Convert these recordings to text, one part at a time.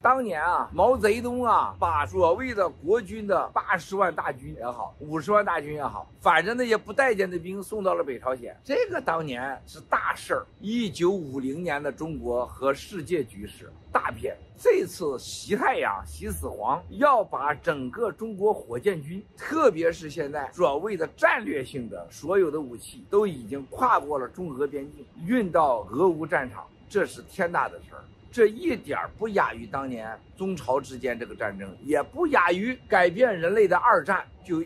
当年啊，毛泽东啊，把所谓的国军的80万大军也好，50万大军也好，反正那些不待见的兵送到了北朝鲜，这个当年是大事儿。1950年的中国和世界局势大变。这次习太阳、习死黄要把整个中国火箭军，特别是现在所谓的战略性的所有的武器，都已经跨过了中俄边境，运到俄乌战场，这是天大的事儿。这一点不亚于当年中朝之间这个战争，也不亚于改变人类的二战。就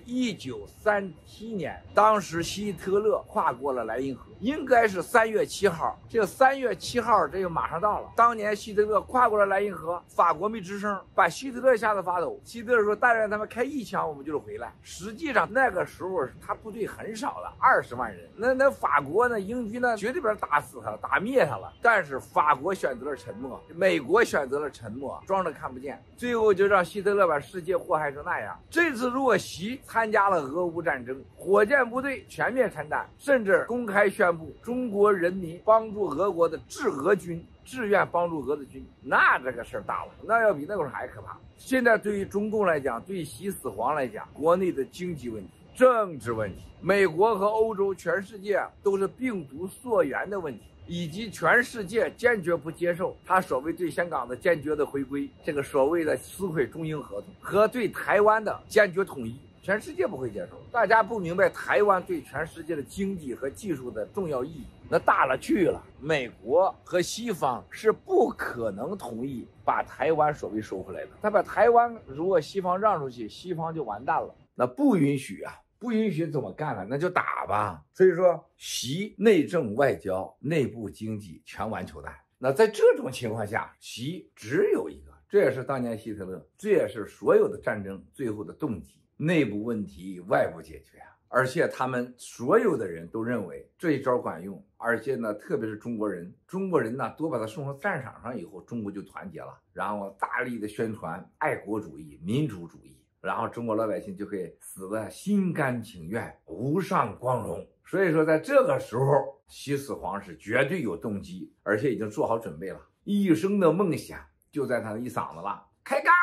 1937年，当时希特勒跨过了莱茵河，应该是3月7号。这3月7号，这就马上到了。当年希特勒跨过了莱茵河，法国没吱声，把希特勒吓得发抖。希特勒说：“但愿他们开1枪，我们就是回来。”实际上那个时候他部队很少了，20万人。那法国呢，英军呢，绝对把他打死他了，打灭他了。但是法国选择了沉默，美国选择了沉默，装着看不见。最后就让希特勒把世界祸害成那样。这次如果习参加了俄乌战争，火箭部队全面参战，甚至公开宣布中国人民帮助俄国的志俄军，志愿帮助俄的军，那这个事儿大了，那要比那会儿还可怕。现在对于中共来讲，对于习死黄来讲，国内的经济问题、政治问题，美国和欧洲、全世界都是病毒溯源的问题，以及全世界坚决不接受他所谓对香港的坚决的回归，这个所谓的撕毁中英合同和对台湾的坚决统一，全世界不会接受。大家不明白台湾对全世界的经济和技术的重要意义，那大了去了。美国和西方是不可能同意把台湾所谓收回来的。他把台湾如果西方让出去，西方就完蛋了。那不允许啊！不允许怎么干呢？那就打吧。所以说，习内政外交、内部经济全完球蛋。那在这种情况下，习只有一个，这也是当年希特勒，这也是所有的战争最后的动机：内部问题外部解决。而且他们所有的人都认为这一招管用，而且呢，特别是中国人呢，多把他送到战场上以后，中国就团结了，然后大力的宣传爱国主义、民主主义。然后中国老百姓就会死得心甘情愿，无上光荣。所以说，在这个时候，习死黄是绝对有动机，而且已经做好准备了，一生的梦想就在他的一嗓子了，开干！